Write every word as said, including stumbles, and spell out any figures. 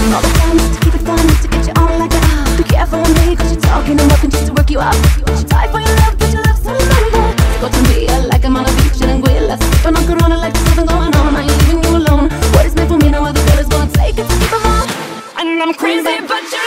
all the time just to keep it fun, just to get you on like that. Be careful with me, cause you're talking and walking just to work you up. She die for your love, but your love's so lonely. Go to me, I like I'm on a beach in Anguilla, sipping on Corona like there's nothing going on. I ain't leaving you alone. What is meant for me, no other girl is gonna take it to keep them on. And I'm crazy, but you